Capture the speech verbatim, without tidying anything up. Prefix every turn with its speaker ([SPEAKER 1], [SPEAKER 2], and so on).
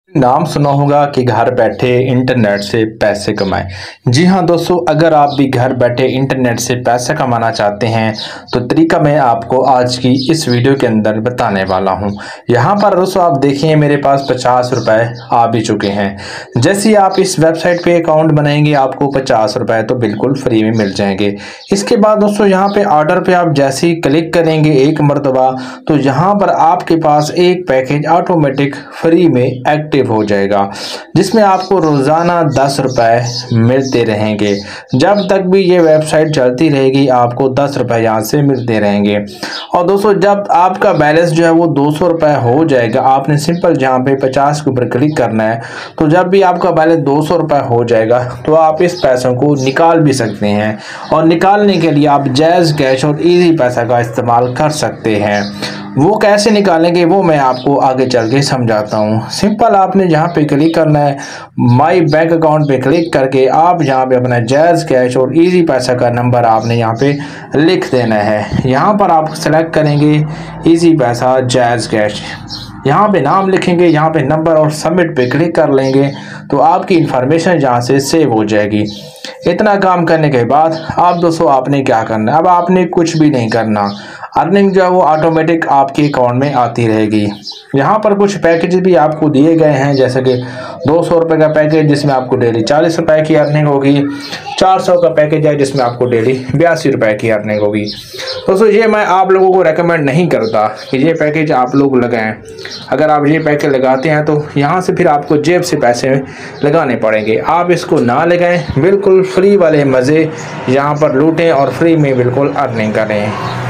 [SPEAKER 1] नाम सुना होगा कि घर बैठे इंटरनेट से पैसे कमाएं। जी हाँ दोस्तों, अगर आप भी घर बैठे इंटरनेट से पैसे कमाना चाहते हैं तो तरीका मैं आपको आज की इस वीडियो के अंदर बताने वाला हूं। यहाँ पर दोस्तों आप देखिए मेरे पास पचास रुपए आ भी चुके हैं। जैसे ही आप इस वेबसाइट पे अकाउंट बनाएंगे आपको पचास रुपए तो बिल्कुल फ्री में मिल जाएंगे। इसके बाद दोस्तों यहाँ पे ऑर्डर पे आप जैसे ही क्लिक करेंगे एक मरतबा तो यहाँ पर आपके पास एक पैकेज ऑटोमेटिक फ्री में एक्टिव हो जाएगा, जिसमें आपको रोजाना दस रुपए मिलते रहेंगे। जब तक भी ये वेबसाइट चलती रहेगी आपको दस रुपए यहाँ से मिलते रहेंगे। और दोस्तों जब आपका बैलेंस जो है वो दो सौ रुपए हो जाएगा, आपने सिंपल जहाँ पे पचास के ऊपर क्लिक करना है। तो जब भी आपका बैलेंस दो सौ रुपए हो जाएगा तो आप इस पैसों को निकाल भी सकते हैं। और निकालने के लिए आप जैज़ कैश और इजी पैसा का इस्तेमाल कर सकते हैं। वो कैसे निकालेंगे वो मैं आपको आगे चल के समझाता हूँ। सिंपल आपने जहाँ पे क्लिक करना है, माई बैंक अकाउंट पे क्लिक करके आप यहाँ पे अपना जैज़ कैश और इजी पैसा का नंबर आपने यहाँ पे लिख देना है। यहाँ पर आप सेलेक्ट करेंगे इजी पैसा जैज़ कैश, यहाँ पे नाम लिखेंगे, यहाँ पे नंबर और सबमिट पे क्लिक कर लेंगे तो आपकी इंफॉर्मेशन यहाँ से सेव हो जाएगी। इतना काम करने के बाद आप दोस्तों आपने क्या करना है, अब आपने कुछ भी नहीं करना। अर्निंग जो है वो ऑटोमेटिक आपके अकाउंट में आती रहेगी। यहाँ पर कुछ पैकेज भी आपको दिए गए हैं, जैसे कि दो सौ रुपये का पैकेज जिसमें आपको डेली चालीस रुपए की अर्निंग होगी। चार सौ का पैकेज है जिसमें आपको डेली बयासी रुपए की अर्निंग होगी। दोस्तों ये मैं आप लोगों को रेकमेंड नहीं करता कि ये पैकेज आप लोग लगाएं। अगर आप ये पैकेज लगाते हैं तो यहाँ से फिर आपको जेब से पैसे लगाने पड़ेंगे। आप इसको ना लगाएं, बिल्कुल फ्री वाले मज़े यहाँ पर लूटें और फ्री में बिल्कुल अर्निंग करें।